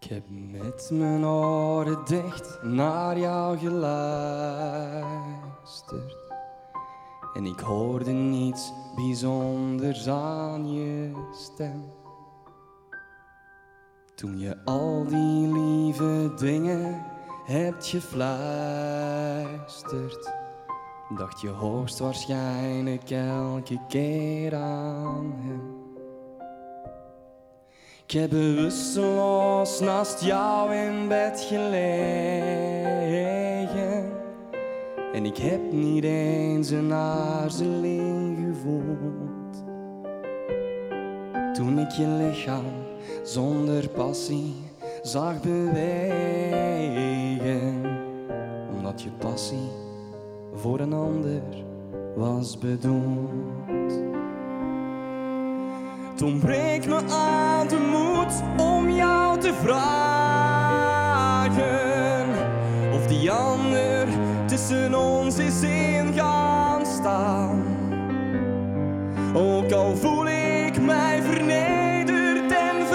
heb met mijn oren dicht naar jou geluisterd en ik hoorde niets bijzonders aan je stem. Toen je al die lieve dingen hebt gefluisterd, dacht je hoogstwaarschijnlijk elke keer aan hem. Ik heb bewusteloos naast jou in bed gelegen en ik heb niet eens een aarzeling gevoeld. Toen ik je lichaam zonder passie zag bewegen, omdat je passie voor een ander was bedoeld. Toen breekt me aan de moed om jou te vragen of die ander tussen ons is in gaan staan. Ook al voel ik mij vernederd en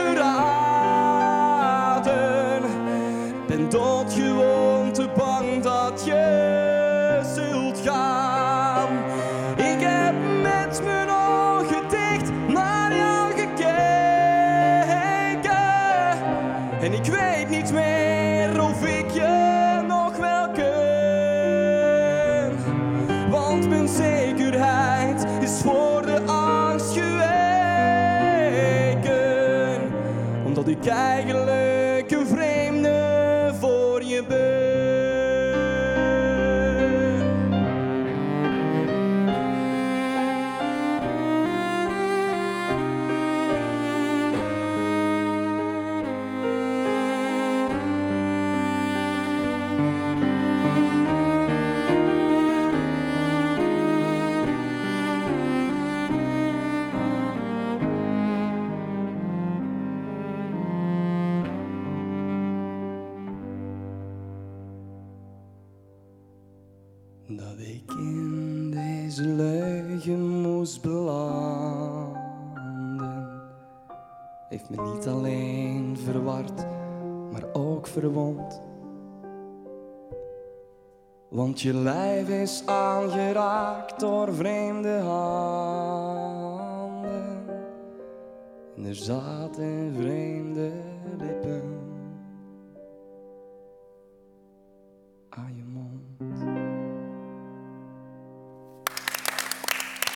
verraden, ben doodgewoon te bang dat je zult gaan. Ik heb met mijn ogen dicht naar jou gekeken en ik weet niet meer of ik je nog wel ken. Want mijn zekerheid is voor de angst geweken, omdat ik eigenlijk een vreemde voor je ben. Dat ik in deze leugen moest belanden, heeft me niet alleen verward, maar ook verwond. Want je lijf is aangeraakt door vreemde handen en er zaten vreemde lippen aan je